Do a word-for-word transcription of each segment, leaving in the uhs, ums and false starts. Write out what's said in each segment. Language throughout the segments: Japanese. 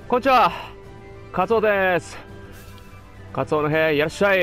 こんにちは、カツオです。カツオの部屋いらっしゃい。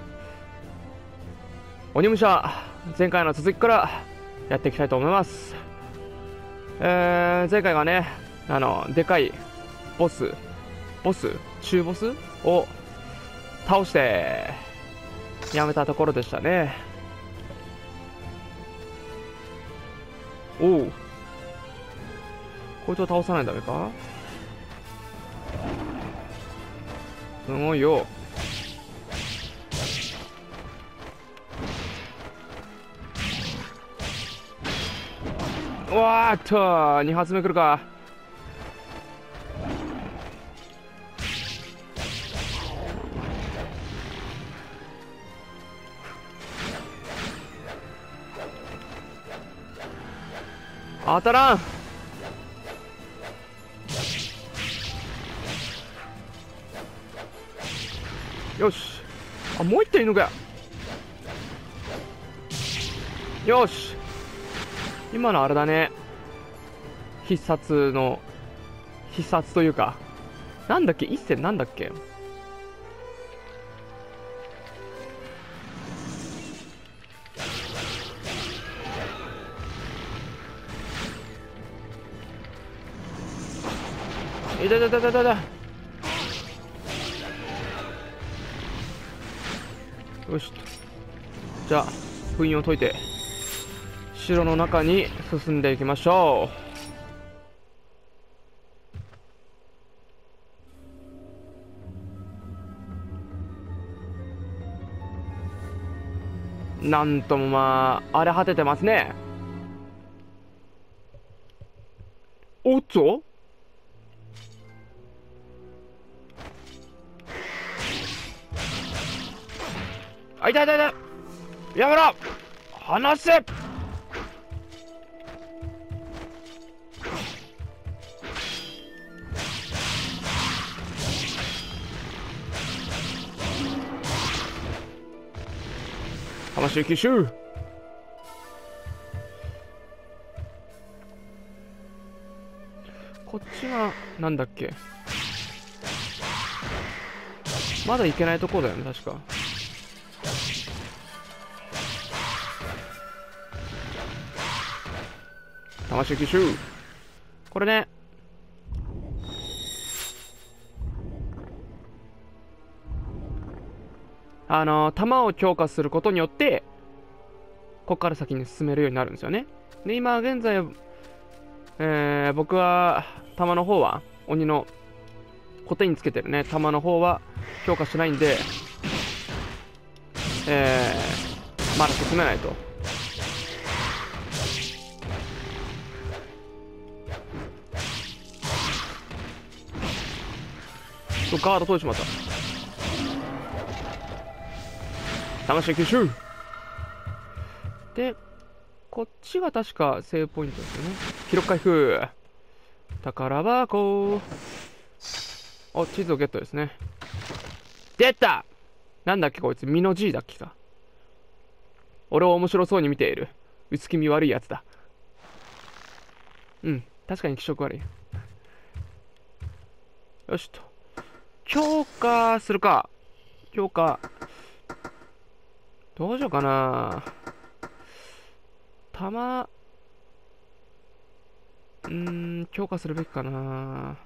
鬼武者、前回の続きからやっていきたいと思います。えー、前回がね、あのでかいボスボス中ボスを倒してやめたところでしたね。おう、こいつを倒さないとダメか。すごいよ。うわーっとに発目くるか。当たらん。よし、あ、もう一点いるのかよ。よし、今のあれだね、必殺の必殺というか、なんだっけ、一戦なんだっけ。いたいたいたいたいた。よし、じゃあ封印を解いて城の中に進んでいきましょう。なんともまあ荒れ果ててますね。おっと、あ、いたいたいた、やめろ、離せ。魂吸収。こっちはなんだっけ、まだ行けないところだよね確か。魂吸収、これね。あの弾を強化することによってここから先に進めるようになるんですよね。で今現在、えー、僕は弾の方は鬼のコテにつけてるね弾の方は強化しないんで、えー、まだ進めないと。そう、ガード取れちまった。魂吸収で、こっちが確かセーブポイントですよね。記録回復、宝箱。お、地図をゲットですね。出た。なんだっけこいつ、ミノ G だっけか。俺を面白そうに見ている薄気味悪いやつだ。うん、確かに気色悪い。よしと、強化するか。強化どうしようかな。弾、うーん、強化するべきかな。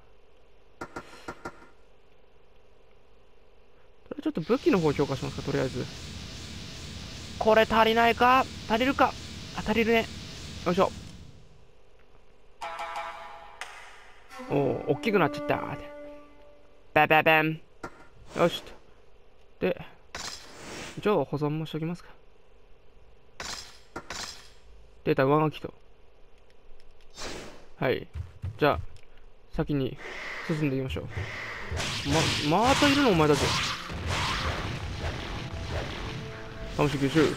ちょっと武器の方強化しますか、とりあえず。これ足りないか、足りるか。あ、足りるね。よいしょ。おお、大きくなっちゃった。バババン。よしと。で、じゃあ保存もしときますか。データ上書きと。はい。じゃあ、先に進んでいきましょう。ま、またいるのお前たち。魂吸収。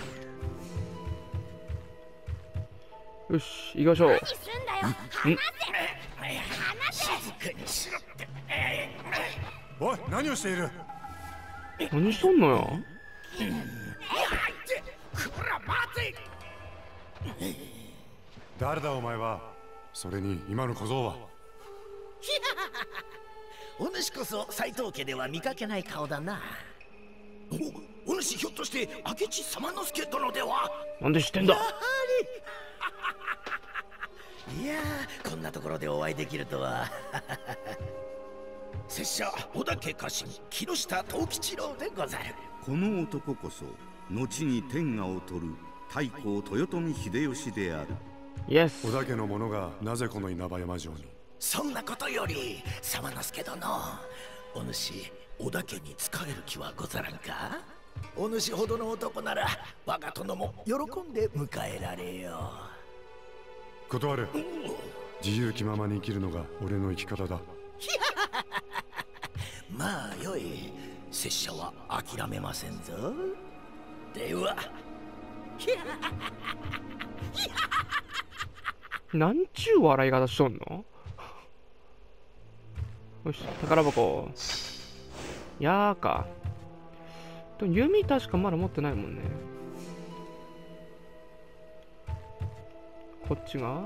よし、行きましょう。ん？ おい、何をしている？ 何しとんのよ。 誰だお前は。それに今の小僧は。 お主こそ斎藤家では見かけない顔だな。お、お主ひょっとして明智様之助殿では。 なんで知ってんだ。 やはりいやー、こんなところでお会いできるとは。拙者織田家家臣木下藤吉郎でござる。 この男こそ後に天下を取る太閤豊臣秀吉である。 イエス。 織田家の者がなぜこの稲葉山城に。 そんなことより様之助殿、お主織田家に仕える気はござらんか。お主ほどの男なら我が殿も喜んで迎えられよう。断る。自由気ままに生きるのが俺の生き方だ。 まあよい、拙者は諦めませんぞ。ではなんちゅう笑い方しとんの。よし、宝箱。やーか。でも弓確かまだ持ってないもんね。こっちが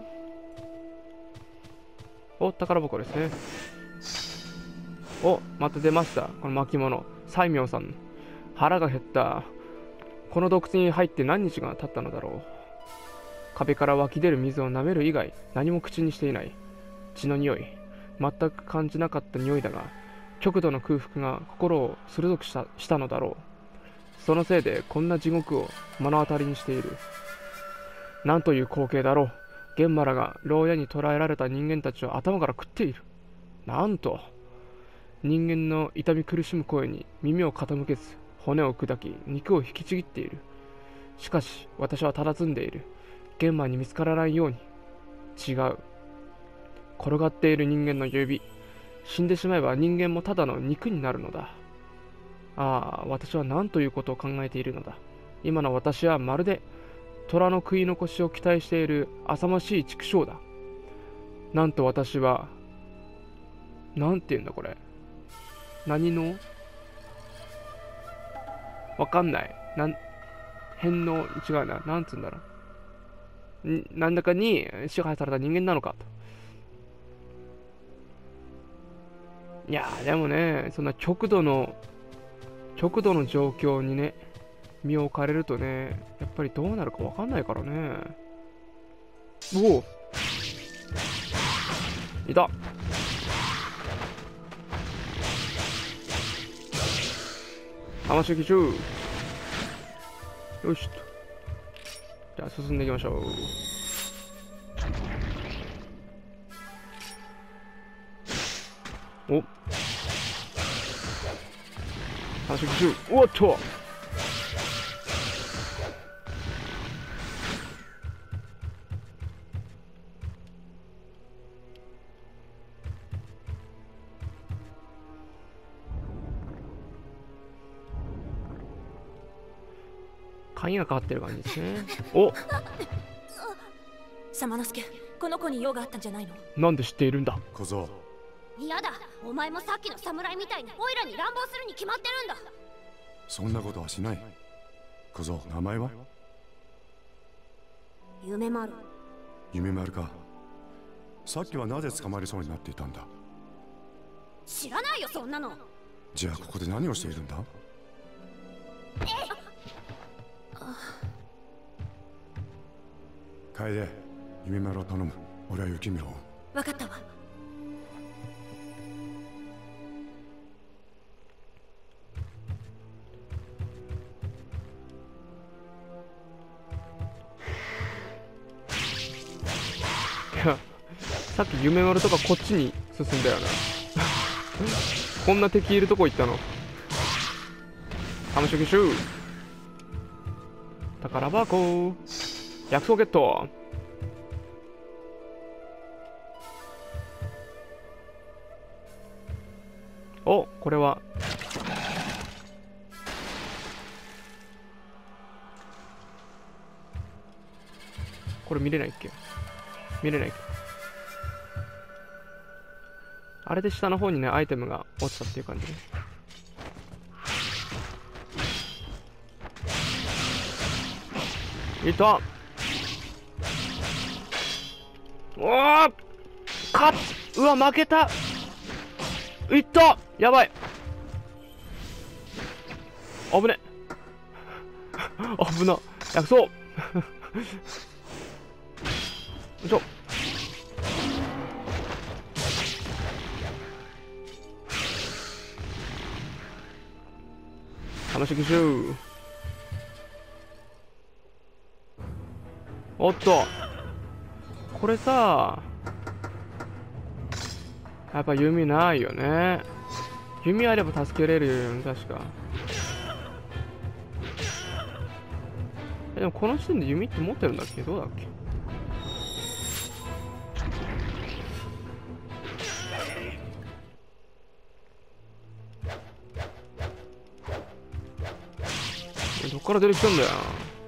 お、宝箱ですね。お、また出ました。この巻物。西明さん。腹が減った。この洞窟に入って何日が経ったのだろう。壁から湧き出る水を舐める以外何も口にしていない。血の匂い。全く感じなかった匂いだが、極度の空腹が心を鋭くした、したのだろう。そのせいでこんな地獄を目の当たりにしている。なんという光景だろう。玄馬らが牢屋に捕らえられた人間たちを頭から食っている。なんと。人間の痛み苦しむ声に耳を傾けず、骨を砕き、肉を引きちぎっている。しかし、私は佇んでいる。玄馬に見つからないように。違う。転がっている人間の指。死んでしまえば人間もただの肉になるのだ。ああ、私は何ということを考えているのだ。今の私はまるで、虎の食い残しを期待している浅ましい畜生だ。なんと私は、なんて言うんだこれ。何のわかんない。なん、変の、違うな。なんつうんだろう。ん、なんだかに支配された人間なのかと。いやー、でもね、そんな極度の、極度の状況にね、身を置かれるとね、やっぱりどうなるかわかんないからね。おおいた。魂基中。よしと。じゃあ進んでいきましょう。お魂基中。おっと鍵がかかってる感じですね。お様之助、この子に用があったんじゃないの？ なんで知っているんだ小僧。 嫌だ、お前もさっきの侍みたいにオイラに乱暴するに決まってるんだ。 そんなことはしない。小僧、名前は？ 夢丸。 夢丸か。さっきはなぜ捕まりそうになっていたんだ？ 知らないよ、そんなの。 じゃあここで何をしているんだ？楓、夢丸を頼む。俺は雪見ろ。 分かったわ。 いや、さっき夢丸とかこっちに進んだよな。こんな敵いるとこ行ったの。魂シュー。宝箱。薬草ゲット。お、これはこれ見れないっけ？見れないっけ？あれで下の方にね、アイテムが落ちたっていう感じね。いた。おー、かっ、うわ負けた。 いった、やばい、危ね危な、薬草よいしょ。楽しくしよう。おっと、これさ、やっぱ弓ないよね。弓あれば助けれるよね、確か。でもこの時点で弓って持ってるんだっけ、どうだっけ。どっから出てきたんだよ。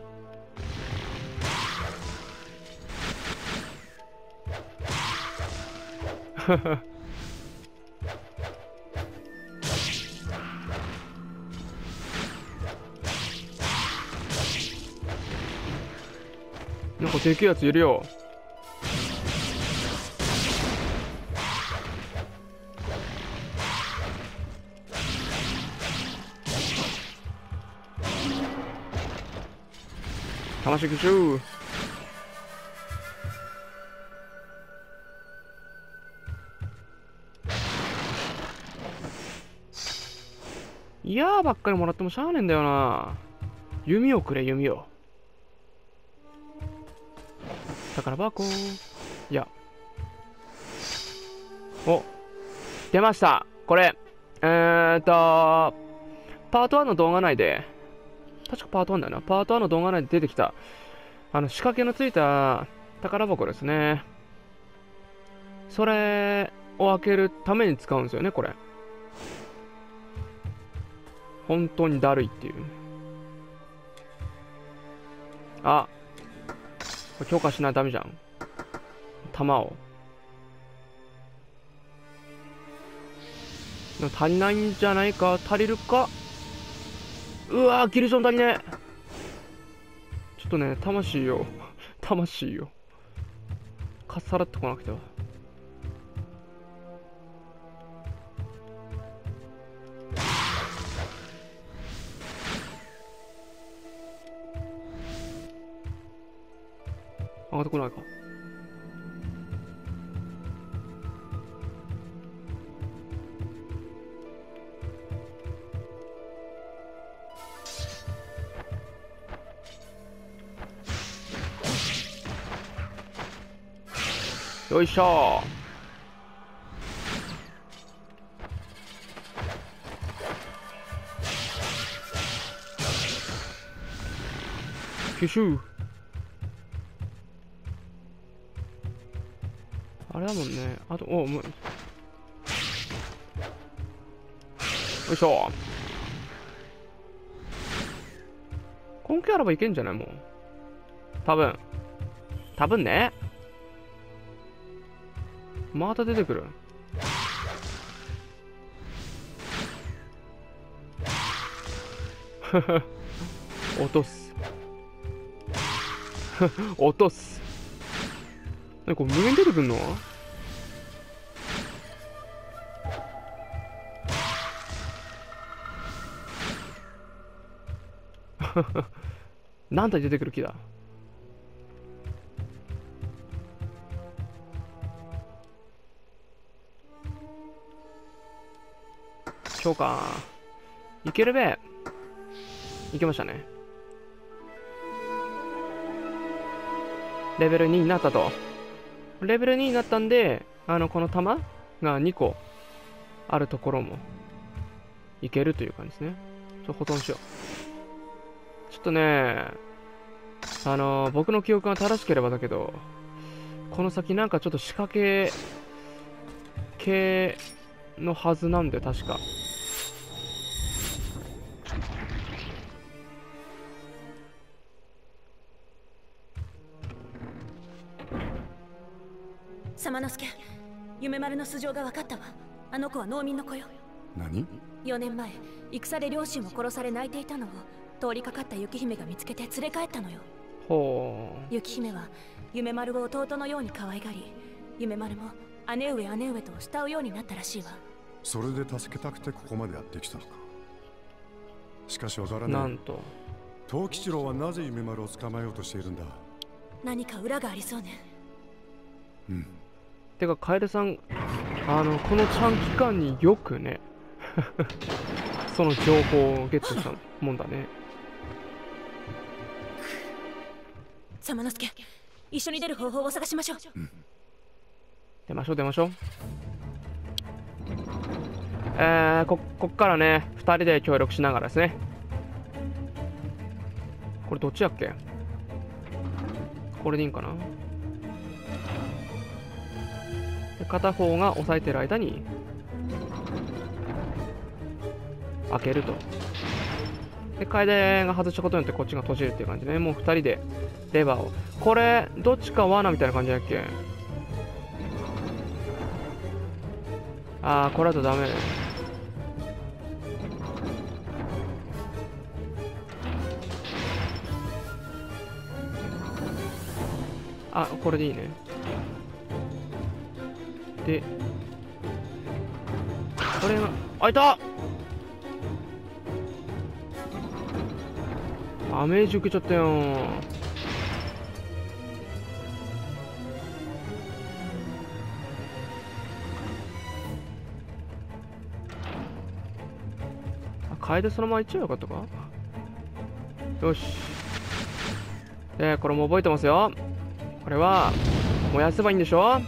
なんかでけえやついるよ。楽しくしよう。いやーばっかりもらってもしゃあねえんだよな。弓をくれ、弓を。宝箱。いや。お、出ました。これ、えーっと、パートワンの動画内で、確かパートワンだよな。パートワンの動画内で出てきた、あの、仕掛けのついた宝箱ですね。それを開けるために使うんですよね、これ。本当にだるいっていう。あ、これ強化しないとダメじゃん。弾を。でも足りないんじゃないか。足りるか。うわー、ギルション足りねえ。ちょっとね、魂よ。魂よ。かっさらってこなくては。上がってこないか。よいしょー。吸収。あれだもんね。あと、おう、もう。よいしょ。根気あればいけんじゃないもう。多分。多分ね。また出てくる。落とす。落とす。何これ無限出てくんの？何体出てくる気だ。そうか。いけるべ。いけましたね。レベルにになったと。レベルにになったんで、あの、この弾がにこあるところもいけるという感じですね。ちょっと保存しよう。ちょっとね、あの、僕の記憶が正しければだけど、この先なんかちょっと仕掛け系のはずなんで、確か。 様之助、夢丸の素性が分かったわ。あの子は農民の子よ。 何？ よねんまえ、戦で両親を殺され泣いていたのを通りかかった雪姫が見つけて連れ帰ったのよ。 ほう。 雪姫は夢丸を弟のように可愛がり、夢丸も姉上姉上と慕うようになったらしいわ。 それで助けたくてここまでやってきたのか。しかしわからな。 ないんと藤吉郎はなぜ夢丸を捕まえようとしているんだ。 何か裏がありそうね。 うん。 てかカエルさん、あのこの短期間によくねその情報をゲットしたもんだね。 サマノスケ、一緒に出る方法を探しましょう。うん、 出ましょう出ましょう。えー、ここっからねふたりで協力しながらですね。これどっちやっけ。これでいいんかな。で片方が押さえてる間に開けると。で楓が外したことによってこっちが閉じるっていう感じね。もうふたりでレバーを、これどっちか罠みたいな感じだっけ。ああこれだとダメ。あ、これでいいね。で、これが、あ、いた！ダメージ受けちゃったよ。あ、楓そのまま行っちゃえばよかったか。よし。で、これも覚えてますよ。これは燃やせばいいんでしょ。よ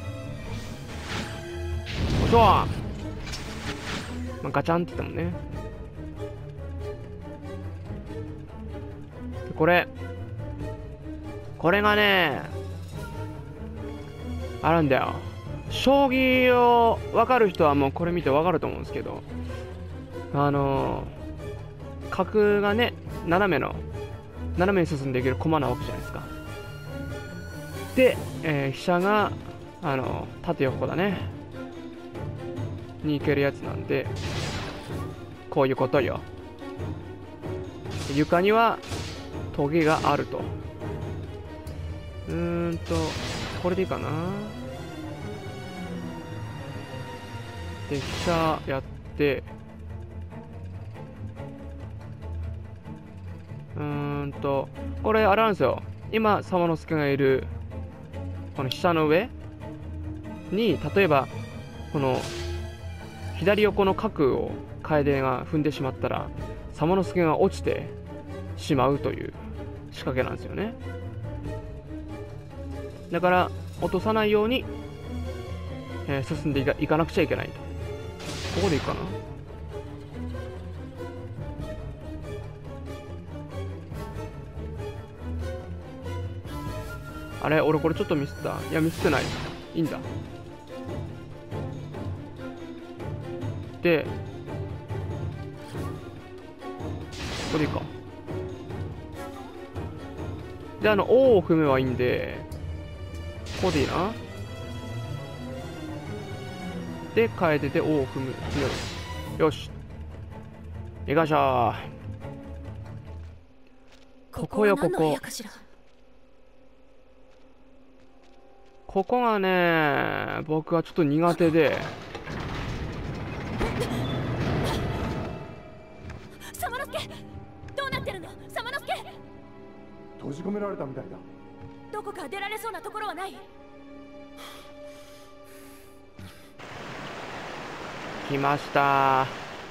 いしょ、まあ、ガチャンって言ったもんね。でこれこれがねあるんだよ。将棋を分かる人はもうこれ見て分かると思うんですけど、あのー、角がね斜めの斜めに進んでいける駒なわけじゃないですか。で、えー、飛車があの縦横だねに行けるやつなんで、こういうことよ。床にはトゲがあると。うーんとこれでいいかな。で飛車やって、うーんとこれあれなんですよ。今サマノスケがいるこの飛車の上に、例えばこの左横の角を楓が踏んでしまったらサマノスケが落ちてしまうという仕掛けなんですよね。だから落とさないように、えー、進んでい か, いかなくちゃいけないと。ここでいいかな。あれ俺これちょっとミスった。いやミスってない、いいんだ。でこれでいいか。であの O を踏めばいいんで、ここでいいな。で楓で O を踏む、踏める。よし行きましょう。ここよここ。ここがね僕はちょっと苦手で。 サマノスケ、どうなってるの？サマノスケ、 閉じ込められたみたいだ。 どこか出られそうなところはない？ 来ました。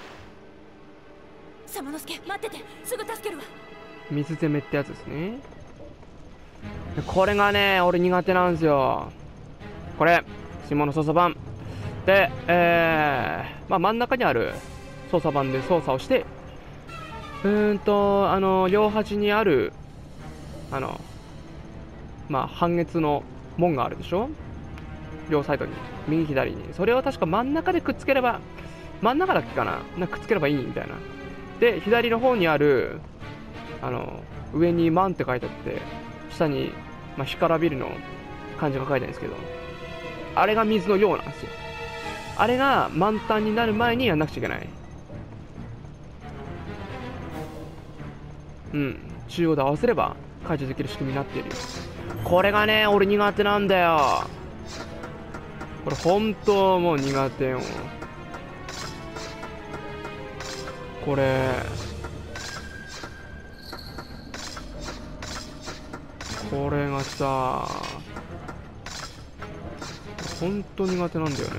サマノスケ待ってて、すぐ助けるわ。 水攻めってやつですね。これがね俺苦手なんですよ。これ下の操作盤で、えーまあ、真ん中にある操作盤で操作をして、うーんとあの両端にあるあのまあ半月の門があるでしょ。両サイドに右左に、それを確か真ん中でくっつければ、真ん中だっけかな、なんかくっつければいいみたいな。で左の方にあるあの上に満って書いてあって、下に、まあ、干からびるの漢字が書いてあるんですけど、あれが水のようなんですよ。あれが満タンになる前にやんなくちゃいけない。うん、中央で合わせれば解除できる仕組みになっているよ。これがね俺苦手なんだよ。これ本当もう苦手よ。 これ。これがさ、ほんと苦手なんだよね。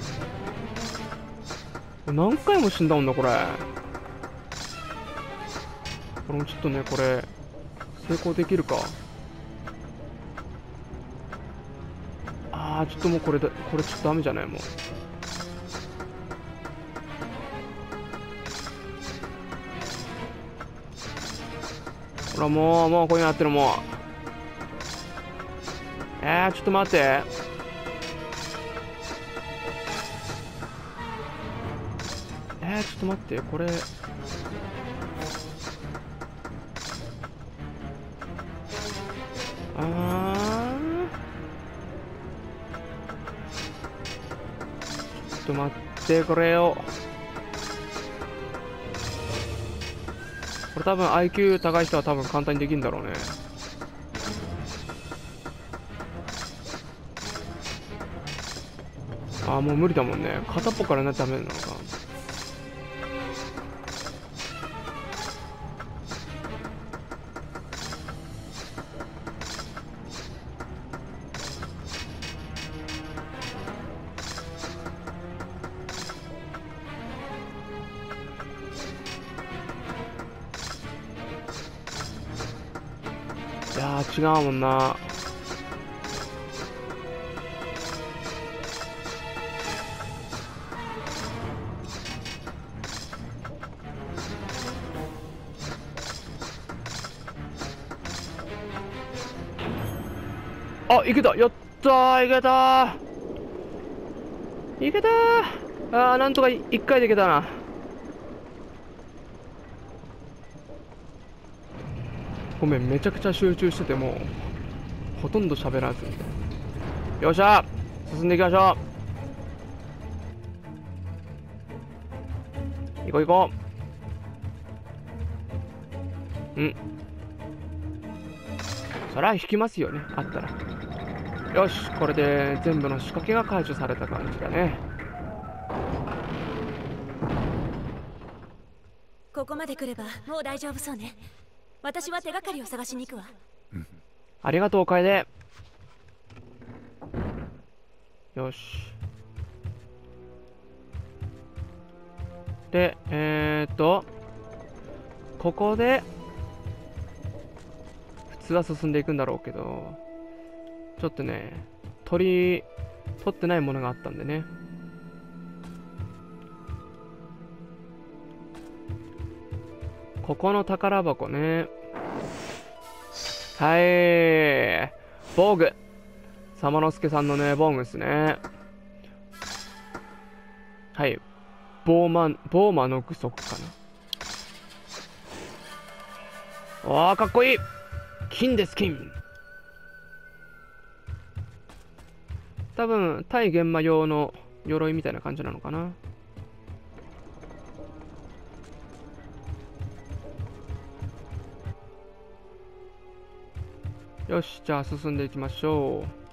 何回も死んだもんな、これ。これもちょっとね、これ、成功できるか。あー、ちょっともうこれだ、これちょっとダメじゃない、もう。ほら、もう、もうこういうのなってる、もう。えー、ちょっと待って。えー、ちょっと待って、これ。あー。ちょっと待ってくれよ。これ多分 アイキュー 高い人は多分簡単にできるんだろうね。ああ、もう無理だもんね。片っぽからなダメなのか。いやー、違うもんな。あ、いけた、やったー、いけたー、いけたー。あー、なんとか一回でいけたな。ごめん、めちゃくちゃ集中しててもうほとんど喋らず。よっしゃ、進んでいきましょう。行こう行こう。うん、そりゃ引きますよね、あったら。よし、これで全部の仕掛けが解除された感じだね。 ここまで来ればもう大丈夫そうね。私は手がかりを探しに行くわ。 ありがとう、楓。よし。で、えーっと、ここで、普通は進んでいくんだろうけど、ちょっとね、取り、取ってないものがあったんでね。ここの宝箱ね。はい。防具。サマノスケさんのね、防具ですね。はい。ボーマン、ボーマの具足かな。わあ、かっこいい。金です、金。多分、対玄魔用の鎧みたいな感じなのかな。よし、じゃあ進んでいきましょう。